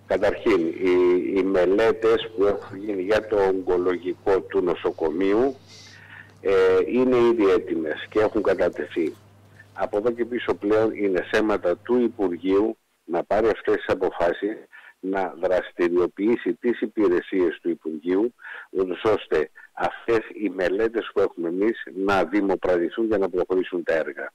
Καταρχήν, οι μελέτες που έχουν γίνει για το ογκολογικό του νοσοκομείου είναι ήδη έτοιμες και έχουν κατατεθεί. Από εδώ και πίσω πλέον είναι θέματα του Υπουργείου να πάρει αυτές τις αποφάσεις, να δραστηριοποιήσει τις υπηρεσίες του Υπουργείου, ώστε αυτές οι μελέτες που έχουμε εμείς να δημοπρατηθούν για να προχωρήσουν τα έργα.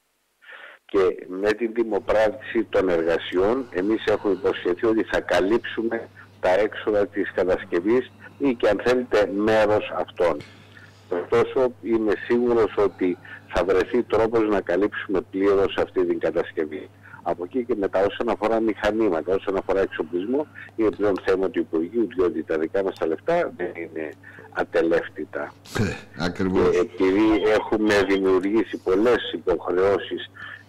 Και με την δημοπράτηση των εργασιών εμείς έχουμε υποσχεθεί ότι θα καλύψουμε τα έξοδα της κατασκευής ή και αν θέλετε μέρος αυτών. Ωστόσο είμαι σίγουρος ότι θα βρεθεί τρόπος να καλύψουμε πλήρως αυτή την κατασκευή. Από εκεί και μετά όσον αφορά μηχανήματα, όσον αφορά εξοπλισμό, είναι πλέον θέμα του Υπουργείου, διότι τα δικά μας τα λεφτά δεν είναι ατελεύτητα. Ακριβώς. Και επειδή έχουμε δημιουργήσει πολλές υποχρεώσεις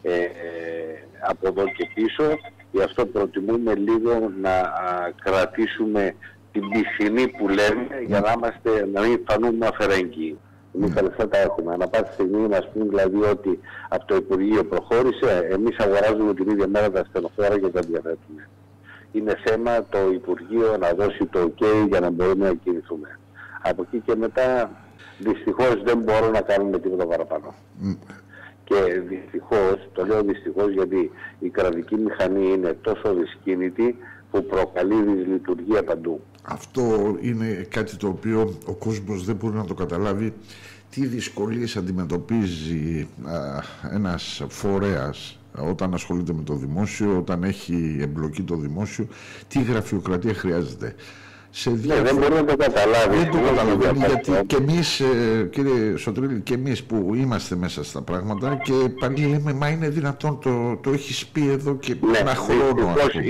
από εδώ και πίσω, γι' αυτό προτιμούμε λίγο να κρατήσουμε την πισινή που λέμε, για να μην φανούμε αφαιρέγγυοι. Εμείς τα λεφτά τα έχουμε. Ανά πάση στιγμή να πούμε δηλαδή ότι από το Υπουργείο προχώρησε, εμείς αγοράζουμε την ίδια μέρα τα στενοφόρα και τα διαθέτουμε. Είναι θέμα το Υπουργείο να δώσει το OK για να μπορούμε να κινηθούμε. Από εκεί και μετά δυστυχώς δεν μπορώ να κάνουμε τίποτα παραπάνω. Και δυστυχώς, το λέω δυστυχώς γιατί η κρατική μηχανή είναι τόσο δυσκίνητη που προκαλεί δυσλειτουργία παντού. Αυτό είναι κάτι το οποίο ο κόσμος δεν μπορεί να το καταλάβει, τι δυσκολίες αντιμετωπίζει ένας φορέας όταν ασχολείται με το δημόσιο, όταν έχει εμπλοκή το δημόσιο, τι γραφειοκρατία χρειάζεται. Δεν μπορεί να το καταλάβει. Δεν το καταλαβαίνει, γιατί και εμείς, κύριε Σωτηρίλη, και εμείς που είμαστε μέσα στα πράγματα και πάλι λέμε, μα είναι δυνατόν, το έχεις πει εδώ και ένα χρόνο.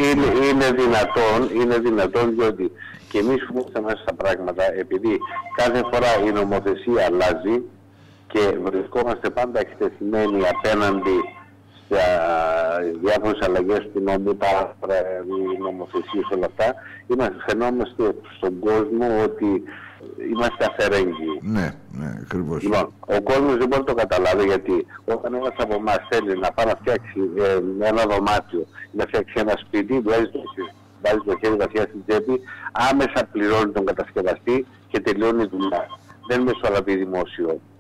Είναι δυνατόν, διότι και εμείς που είμαστε μέσα στα πράγματα, επειδή κάθε φορά η νομοθεσία αλλάζει και βρισκόμαστε πάντα εκτεθειμένοι απέναντι στα διάφορες αλλαγές του νόμου, οι νομοθεσίες, όλα αυτά, φαινόμαστε στον κόσμο ότι είμαστε αφαιρέγγυοι. Ναι, ακριβώς. Λοιπόν, ο κόσμος δεν μπορεί να το καταλάβει, γιατί όταν ένας από εμάς θέλει να πάει να φτιάξει ένα δωμάτιο, να φτιάξει ένα σπίτι, βάζει το χέρι βαθιά στην τσέπη, άμεσα πληρώνει τον κατασκευαστή και τελειώνει η δουλειά. Δεν μεσολαβεί δημόσιο.